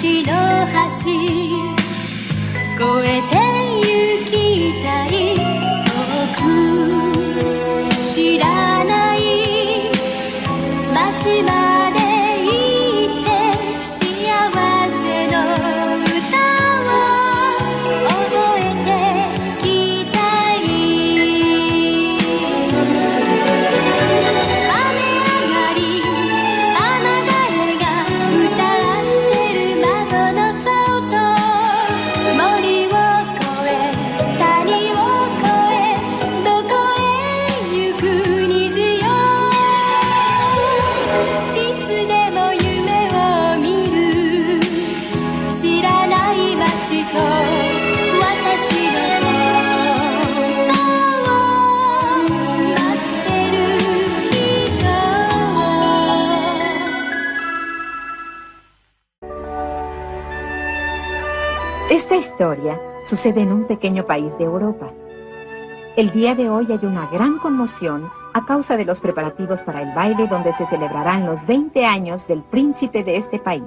Esta historia sucede en un pequeño país de Europa. El día de hoy hay una gran conmoción a causa de los preparativos para el baile donde se celebrarán los 20 años del príncipe de este país.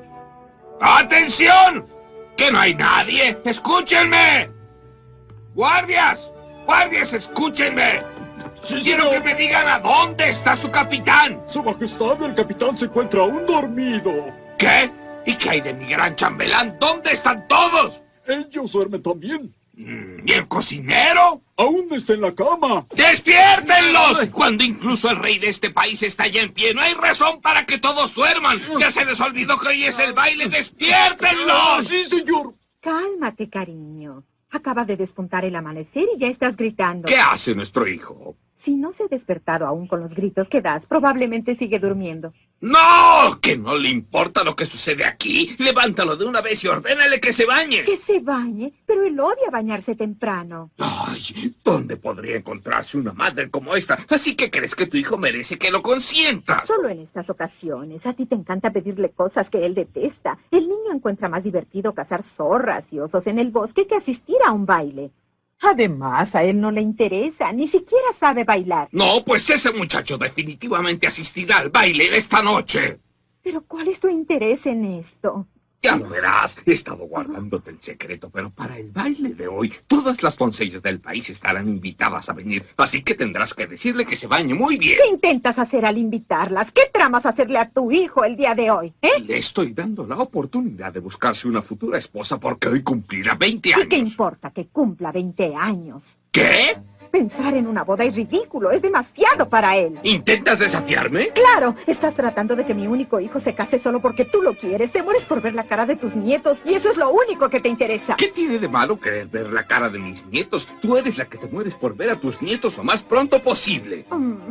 ¡Atención! ¡Que no hay nadie! ¡Escúchenme! ¡Guardias! ¡Guardias, escúchenme! Sí, quiero que me digan a dónde está su capitán. Su Majestad, el capitán se encuentra aún dormido. ¿Qué? ¿Y qué hay de mi gran chambelán? ¿Dónde están todos? Ellos duermen también. ¿Y el cocinero? Aún está en la cama. ¡Despiértenlos! Cuando incluso el rey de este país está ya en pie, no hay razón para que todos duerman. Ya se les olvidó que hoy es el baile. ¡Despiértenlos! Sí, señor. Cálmate, cariño. Acaba de despuntar el amanecer y ya estás gritando. ¿Qué hace nuestro hijo? Si no se ha despertado aún con los gritos que das, probablemente sigue durmiendo. ¡No! ¡Que no le importa lo que sucede aquí! ¡Levántalo de una vez y ordénale que se bañe! Que se bañe, pero él odia bañarse temprano. ¡Ay! ¿Dónde podría encontrarse una madre como esta? Así que crees que tu hijo merece que lo consientas. Solo en estas ocasiones. A ti te encanta pedirle cosas que él detesta. El niño encuentra más divertido cazar zorras y osos en el bosque que asistir a un baile. Además, a él no le interesa, ni siquiera sabe bailar. No, pues ese muchacho definitivamente asistirá al baile de esta noche. ¿Pero cuál es tu interés en esto? Ya lo verás, he estado guardándote el secreto, pero para el baile de hoy, todas las doncellas del país estarán invitadas a venir, así que tendrás que decirle que se bañe muy bien. ¿Qué intentas hacer al invitarlas? ¿Qué tramas hacerle a tu hijo el día de hoy, Le estoy dando la oportunidad de buscarse una futura esposa porque hoy cumplirá 20 años. ¿Y qué importa que cumpla 20 años? ¿Qué? Pensar en una boda es ridículo, es demasiado para él. ¿Intentas desafiarme? Claro, estás tratando de que mi único hijo se case solo porque tú lo quieres. Te mueres por ver la cara de tus nietos y eso es lo único que te interesa. ¿Qué tiene de malo querer ver la cara de mis nietos? Tú eres la que te mueres por ver a tus nietos lo más pronto posible.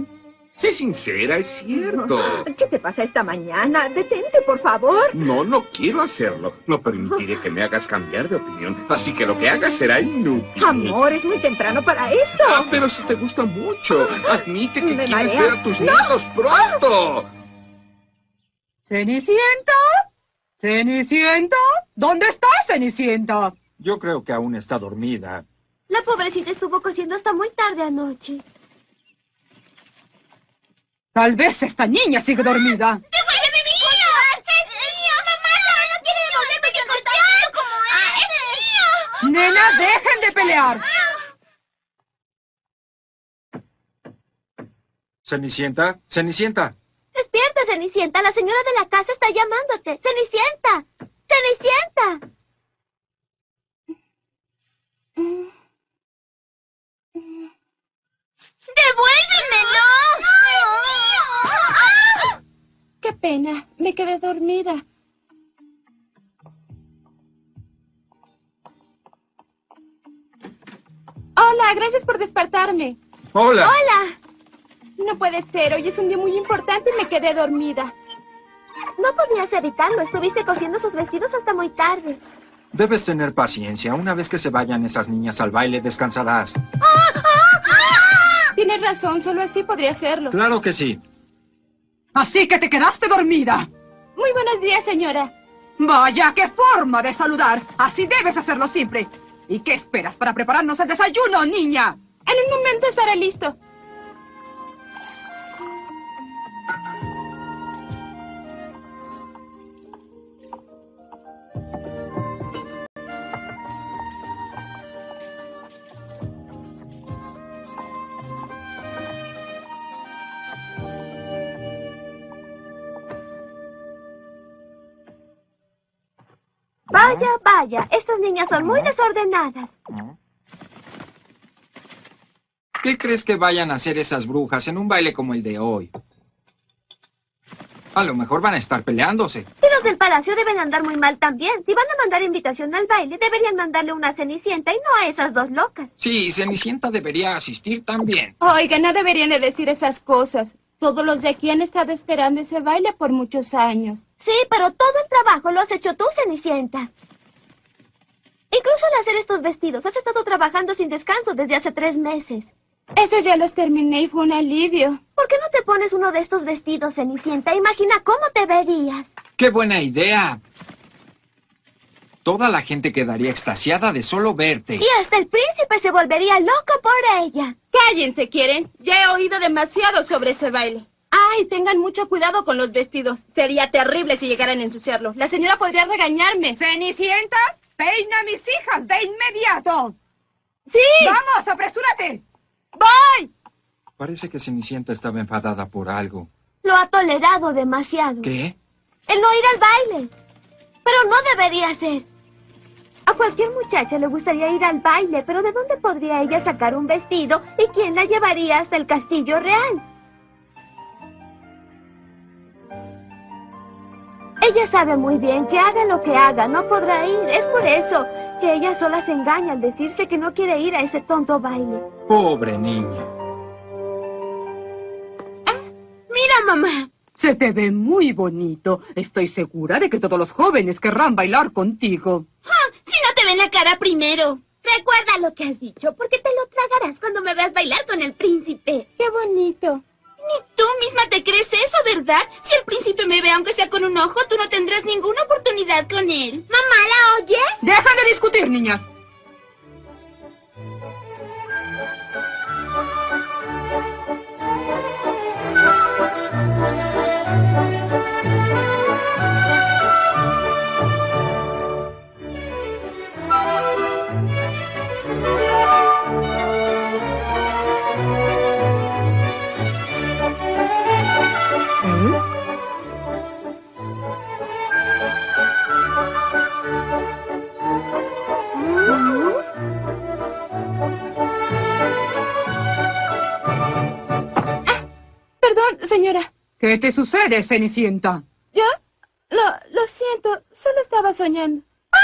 Sé sincera, es cierto. ¿Qué te pasa esta mañana? Detente, por favor. No quiero hacerlo. No permitiré que me hagas cambiar de opinión. Así que lo que hagas será inútil. Amor, es muy temprano para eso. Pero si te gusta mucho. Admite que quieres marea. ver a tus nietos pronto. ¿Cenicienta? ¿Cenicienta? ¿Dónde estás, Cenicienta? Yo creo que aún está dormida. La pobrecita estuvo cosiendo hasta muy tarde anoche. Tal vez esta niña sigue dormida. ¡Devuélveme mi niño! ¡Es mío! ¡Mamá! ¡No quiere devolverme que contarlo como es! ¡Es mío! Nena, dejen de pelear. Cenicienta, Cenicienta. Despierta, Cenicienta. La señora de la casa está llamándote. ¡Cenicienta! ¡Cenicienta! ¡Devuélvemelo! Qué pena, me quedé dormida. Hola, gracias por despertarme. Hola. ¡Hola! No puede ser, hoy es un día muy importante y me quedé dormida. No podías evitarlo. Estuviste cosiendo sus vestidos hasta muy tarde. Debes tener paciencia. Una vez que se vayan esas niñas al baile, descansarás. Tienes razón, solo así podría hacerlo. Claro que sí. Así que te quedaste dormida. Muy buenos días, señora. Vaya, qué forma de saludar. Así debes hacerlo siempre. ¿Y qué esperas para prepararnos el desayuno, niña? En un momento estará listo. Vaya, vaya, estas niñas son muy desordenadas. ¿Qué crees que vayan a hacer esas brujas en un baile como el de hoy? A lo mejor van a estar peleándose. Y los del palacio deben andar muy mal también. Si van a mandar invitación al baile, deberían mandarle una Cenicienta y no a esas dos locas. Sí, Cenicienta debería asistir también. Oiga, no deberían de decir esas cosas. Todos los de aquí han estado esperando ese baile por muchos años. Sí, pero todo el trabajo lo has hecho tú, Cenicienta. Incluso al hacer estos vestidos, has estado trabajando sin descanso desde hace 3 meses. Eso ya los terminé y fue un alivio. ¿Por qué no te pones uno de estos vestidos, Cenicienta? Imagina cómo te verías. ¡Qué buena idea! Toda la gente quedaría extasiada de solo verte. Y hasta el príncipe se volvería loco por ella. Cállense, ¿quieren? Ya he oído demasiado sobre ese baile. Ay, tengan mucho cuidado con los vestidos. Sería terrible si llegaran a ensuciarlos. La señora podría regañarme. Cenicienta, peina a mis hijas de inmediato. ¡Sí! ¡Vamos, apresúrate! ¡Voy! Parece que Cenicienta estaba enfadada por algo. Lo ha tolerado demasiado. ¿Qué? El no ir al baile. Pero no debería ser. A cualquier muchacha le gustaría ir al baile, pero ¿de dónde podría ella sacar un vestido y quién la llevaría hasta el castillo real? Ella sabe muy bien que haga lo que haga, no podrá ir. Es por eso que ella sola se engaña al decirse que no quiere ir a ese tonto baile. Pobre niña. Mira, mamá. Se te ve muy bonito. Estoy segura de que todos los jóvenes querrán bailar contigo. Si no te ven la cara primero. Recuerda lo que has dicho, porque te lo tragarás cuando me veas bailar con el príncipe. ¡Qué bonito! Ni tú misma te crees eso, ¿verdad? Si el príncipe me ve aunque sea con un ojo, tú no tendrás ninguna oportunidad con él. ¿Mamá la oye? ¡Deja de discutir, niñas! Perdón, señora. ¿Qué te sucede, Cenicienta? ¿Yo? Lo siento. Solo estaba soñando.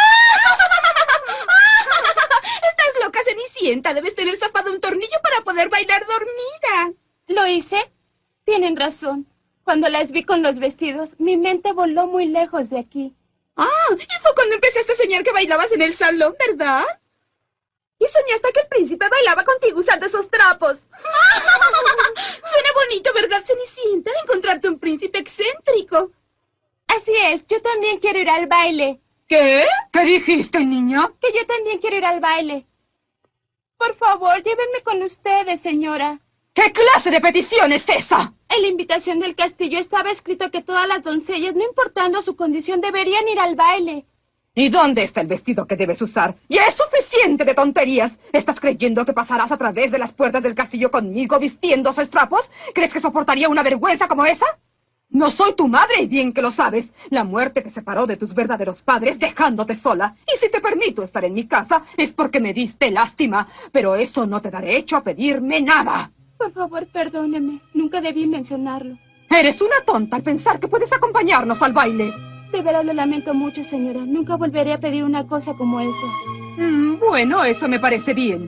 Estás loca, Cenicienta. Debes tener zafado un tornillo para poder bailar dormida. ¿Lo hice? Tienen razón. Cuando las vi con los vestidos, mi mente voló muy lejos de aquí. Y fue cuando empezaste a soñar que bailabas en el salón, ¿verdad? Y soñaste que el príncipe bailaba contigo usando esos trapos. Suena bonito, ¿verdad, Cenicienta? Encontrarte un príncipe excéntrico. Así es, yo también quiero ir al baile. ¿Qué? ¿Qué dijiste, niña? Que yo también quiero ir al baile. Por favor, llévenme con ustedes, señora. ¿Qué clase de petición es esa? En la invitación del castillo estaba escrito que todas las doncellas, no importando su condición, deberían ir al baile. ¿Y dónde está el vestido que debes usar? ¡Ya es suficiente de tonterías! ¿Estás creyendo que pasarás a través de las puertas del castillo conmigo vistiendo esos trapos? ¿Crees que soportaría una vergüenza como esa? No soy tu madre y bien que lo sabes. La muerte te separó de tus verdaderos padres dejándote sola. Y si te permito estar en mi casa es porque me diste lástima. Pero eso no te da derecho a pedirme nada. Por favor, perdóneme. Nunca debí mencionarlo. Eres una tonta al pensar que puedes acompañarnos al baile. De veras lo lamento mucho, señora. Nunca volveré a pedir una cosa como eso. Bueno, eso me parece bien.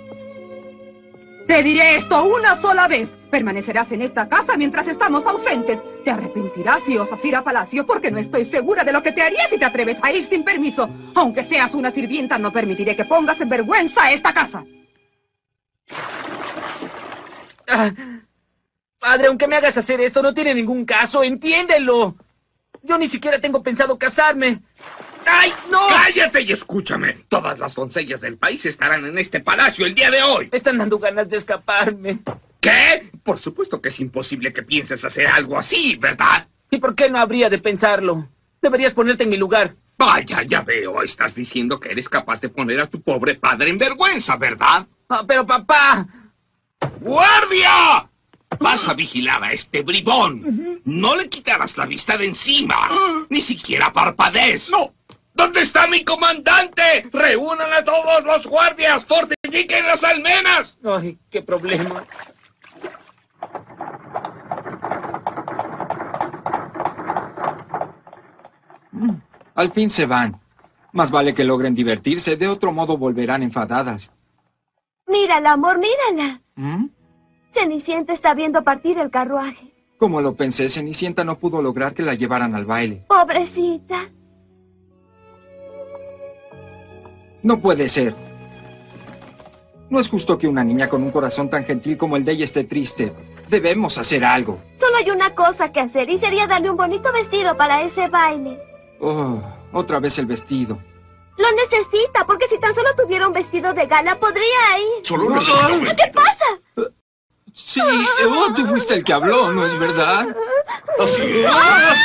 Te diré esto una sola vez. Permanecerás en esta casa mientras estamos ausentes. Te arrepentirás si osas ir a palacio porque no estoy segura de lo que te haría si te atreves a ir sin permiso. Aunque seas una sirvienta, no permitiré que pongas en vergüenza esta casa. Padre, aunque me hagas hacer esto, no tiene ningún caso, entiéndelo. Yo ni siquiera tengo pensado casarme. ¡Ay, no! ¡Cállate y escúchame! Todas las doncellas del país estarán en este palacio el día de hoy. Me están dando ganas de escaparme. ¿Qué? Por supuesto que es imposible que pienses hacer algo así, ¿verdad? ¿Y por qué no habría de pensarlo? Deberías ponerte en mi lugar. Vaya, ya veo. Estás diciendo que eres capaz de poner a tu pobre padre en vergüenza, ¿verdad? Pero papá... ¡Guardia! Vas a vigilar a este bribón. No le quitarás la vista de encima. Ni siquiera parpadees. ¡No! ¿Dónde está mi comandante? ¡Reúnan a todos los guardias! ¡Fortifiquen las almenas! Ay, qué problema. Al fin se van. Más vale que logren divertirse, de otro modo volverán enfadadas. Mírala, amor, mírala. ¿Mm? Cenicienta está viendo partir el carruaje. Como lo pensé, Cenicienta no pudo lograr que la llevaran al baile. Pobrecita. No puede ser. No es justo que una niña con un corazón tan gentil como el de ella esté triste. Debemos hacer algo. Solo hay una cosa que hacer y sería darle un bonito vestido para ese baile. Oh, otra vez el vestido. Lo necesita, porque si tan solo tuviera un vestido de gala, podría ir. Solo necesito... ¿Qué pasa? Sí, tú fuiste el que habló, ¿no es verdad? Así es.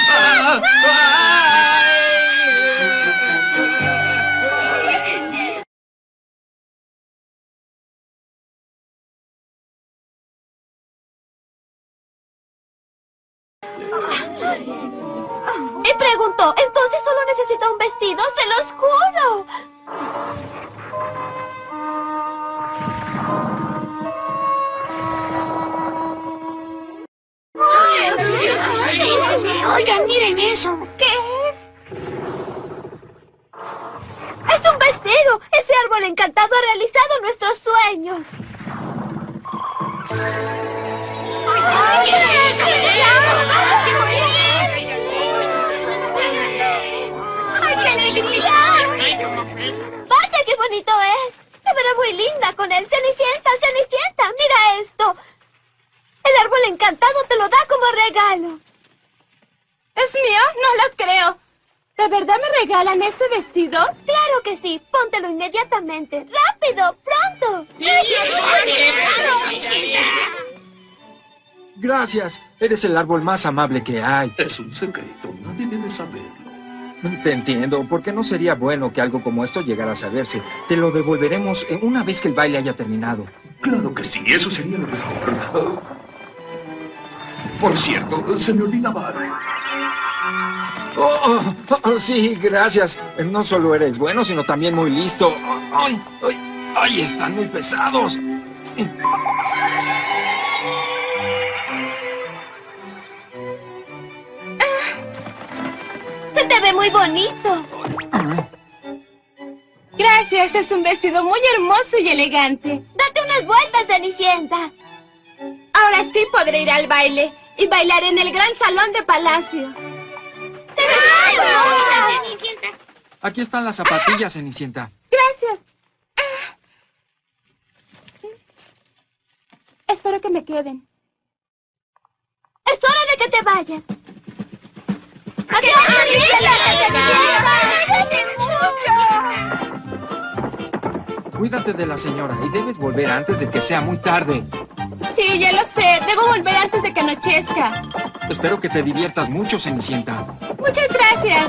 Él preguntó, entonces solo necesita un vestido, se los juro. Oigan, miren eso. ¿Qué es? ¡Es un vestido! Ese árbol encantado ha realizado nuestros sueños. ¡Vaya, qué bonito es! Se verá muy linda con él. Cenicienta, Cenicienta, mira esto. El árbol encantado te lo da como regalo. ¿Es mío? No lo creo. ¿De verdad me regalan este vestido? Claro que sí. Póntelo inmediatamente. ¡Rápido! ¡Pronto! Gracias. Eres el árbol más amable que hay. Es un secreto, nadie debe saberlo. Te entiendo, porque no sería bueno que algo como esto llegara a saberse. Te lo devolveremos una vez que el baile haya terminado. Claro que sí, eso sería lo mejor. Por cierto, se me olvidaba algo. Sí, gracias. No solo eres bueno, sino también muy listo. ¡Ay, están muy pesados! Se te ve muy bonito. Gracias, es un vestido muy hermoso y elegante. Date unas vueltas, Cenicienta. Ahora sí podré ir al baile y bailar en el gran salón de palacio. Aquí están las zapatillas, Cenicienta. Gracias. Espero que me queden. Es hora de que te vayas. Cuídate de la señora y debes volver antes de que sea muy tarde. Sí, ya lo sé. Debo volver antes de que anochezca. Espero que te diviertas mucho, Cenicienta. Muchas gracias.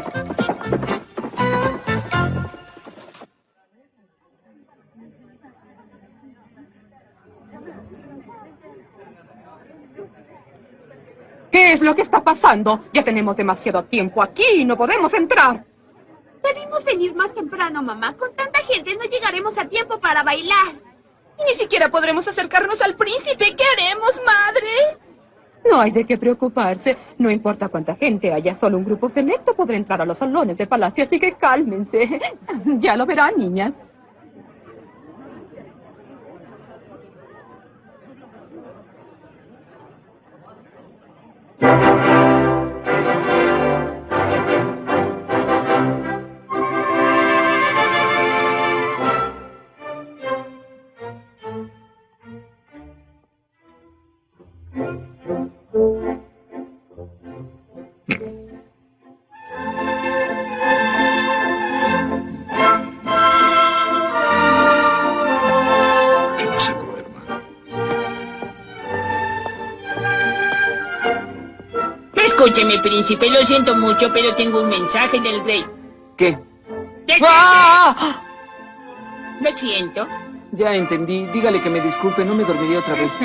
¿Qué es lo que está pasando? Ya tenemos demasiado tiempo aquí y no podemos entrar. Debimos venir más temprano, mamá. Con tanta gente no llegaremos a tiempo para bailar. Y ni siquiera podremos acercarnos al príncipe. ¿Qué haremos, madre? No hay de qué preocuparse. No importa cuánta gente haya, solo un grupo selecto podrá entrar a los salones de palacio, así que cálmense. Ya lo verán, niñas. Escúcheme, príncipe, lo siento mucho, pero tengo un mensaje del rey. ¿Qué? ¡Ah! Lo siento. Ya entendí. Dígale que me disculpe, no me dormiré otra vez.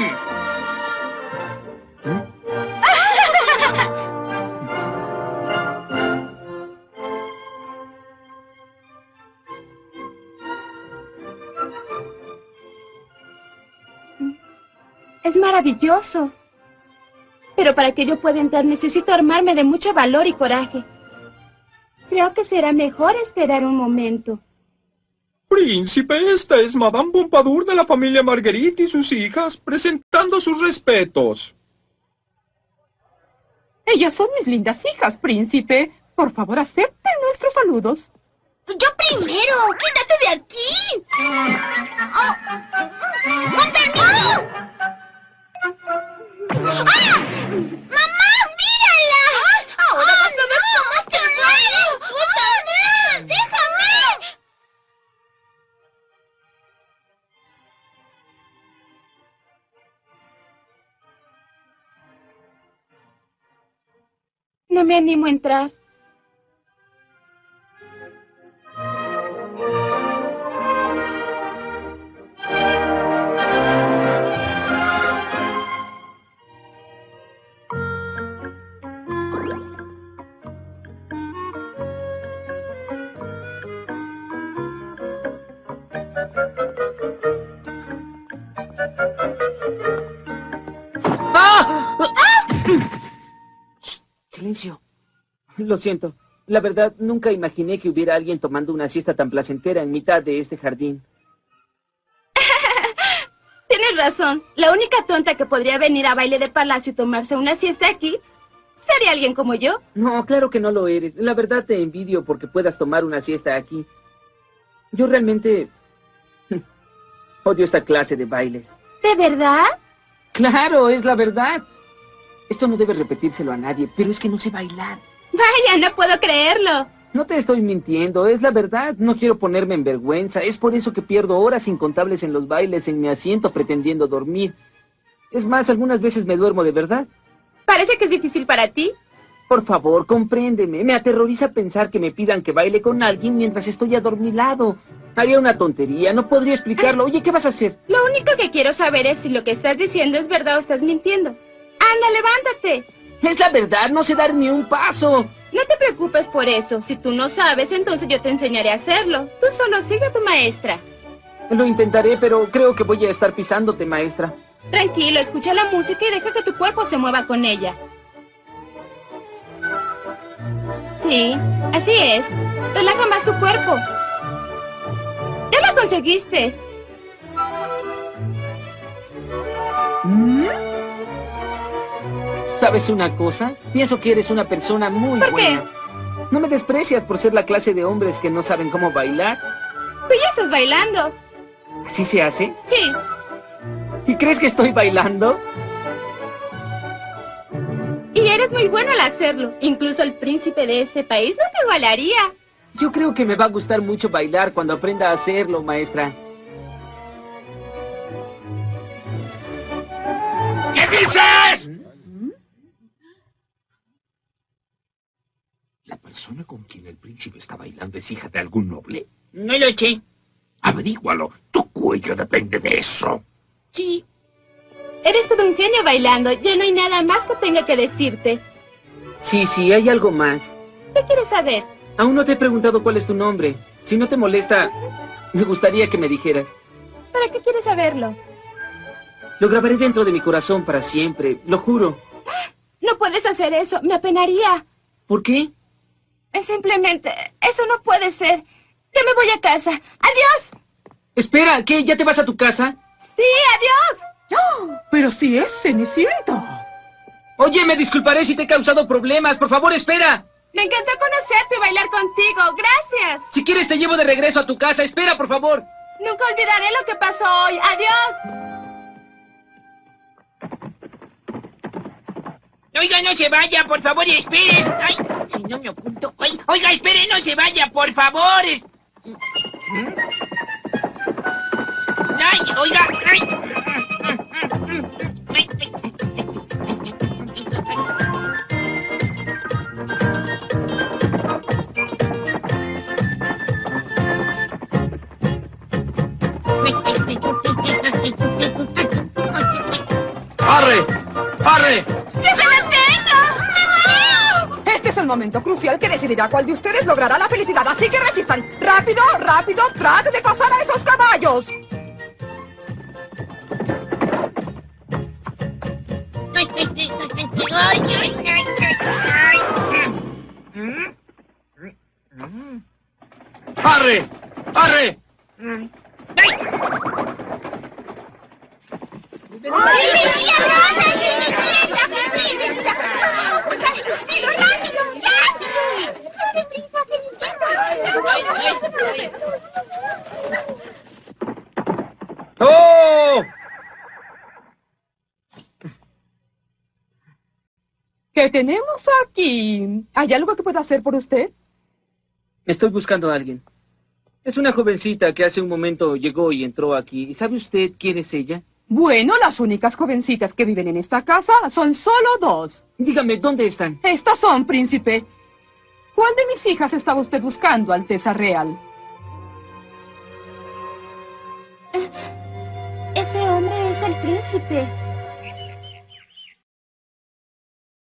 Es maravilloso. Pero para que yo pueda entrar necesito armarme de mucho valor y coraje. Creo que será mejor esperar un momento. Príncipe, esta es Madame Pompadour de la familia Marguerite y sus hijas, presentando sus respetos. Ellas son mis lindas hijas, príncipe. Por favor, acepten nuestros saludos. ¡Yo primero! ¡Quítate de aquí! ¡Oh! ¡Montañón! ¡Ah! ¡Mamá, mírala! ¡Ahora vas a ver cómo te duele! ¡Mamá, déjame! No me animo a entrar. Silencio. Lo siento. La verdad, nunca imaginé que hubiera alguien tomando una siesta tan placentera en mitad de este jardín. Tienes razón. La única tonta que podría venir a baile de palacio y tomarse una siesta aquí sería alguien como yo. No, claro que no lo eres. La verdad te envidio porque puedas tomar una siesta aquí. Yo realmente odio esta clase de bailes. ¿De verdad? Claro, es la verdad. Esto no debe repetírselo a nadie, pero es que no sé bailar. Vaya, no puedo creerlo. No te estoy mintiendo, es la verdad. No quiero ponerme en vergüenza. Es por eso que pierdo horas incontables en los bailes en mi asiento pretendiendo dormir. Es más, algunas veces me duermo de verdad. Parece que es difícil para ti. Por favor, compréndeme. Me aterroriza pensar que me pidan que baile con alguien mientras estoy adormilado. Haría una tontería, no podría explicarlo. Oye, ¿qué vas a hacer? Lo único que quiero saber es si lo que estás diciendo es verdad o estás mintiendo. ¡Anda, levántate! Es la verdad, no sé dar ni un paso. No te preocupes por eso. Si tú no sabes, entonces yo te enseñaré a hacerlo. Tú solo sigue a tu maestra. Lo intentaré, pero creo que voy a estar pisándote, maestra. Tranquilo, escucha la música y deja que tu cuerpo se mueva con ella. Sí, así es. Relaja más tu cuerpo. ¡Ya lo conseguiste! ¿Sabes una cosa? Pienso que eres una persona muy ¿Por buena. qué? No me desprecias por ser la clase de hombres que no saben cómo bailar. Tú ya estás bailando. ¿Así se hace? Sí. ¿Y crees que estoy bailando? Y eres muy bueno al hacerlo. Incluso el príncipe de este país no te igualaría. Yo creo que me va a gustar mucho bailar cuando aprenda a hacerlo, maestra. ¿Qué dices? ¿La persona con quien el príncipe está bailando es hija de algún noble? No lo sé. Averígualo. Tu cuello depende de eso. Sí. Eres todo un genio bailando. Ya no hay nada más que tenga que decirte. Sí, hay algo más. ¿Qué quieres saber? Aún no te he preguntado cuál es tu nombre. Si no te molesta, me gustaría que me dijeras. ¿Para qué quieres saberlo? Lo grabaré dentro de mi corazón para siempre, lo juro. No puedes hacer eso. Me apenaría. ¿Por qué? Simplemente, eso no puede ser. Ya me voy a casa. ¡Adiós! Espera, ¿qué? ¿Ya te vas a tu casa? ¡Sí, adiós! ¡Oh! Pero si es Cenicienta. Oye, me disculparé si te he causado problemas. Por favor, espera. Me encantó conocerte y bailar contigo. Gracias. Si quieres, te llevo de regreso a tu casa. Espera, por favor. Nunca olvidaré lo que pasó hoy. ¡Adiós! Oiga, no se vaya, por favor, espere. Ay, si no me oculto. Ay, oiga, espere, no se vaya, por favor. Ay, oiga. ¡Arre! ¡Arre! Este es el momento crucial que decidirá cuál de ustedes logrará la felicidad. Así que resistan. ¡Rápido, rápido! ¡Trate de pasar a esos caballos! ¡Ay, ay, ay, ay! ¡Arre! ¡Arre! ¡Oh! ¿Qué tenemos aquí? ¿Hay algo que pueda hacer por usted? Estoy buscando a alguien. Es una jovencita que hace un momento llegó y entró aquí. ¿Sabe usted quién es ella? Bueno, las únicas jovencitas que viven en esta casa son solo dos. Dígame, ¿dónde están? Estas son, príncipe. ¿Cuál de mis hijas estaba usted buscando, Alteza Real? Ese hombre es el príncipe.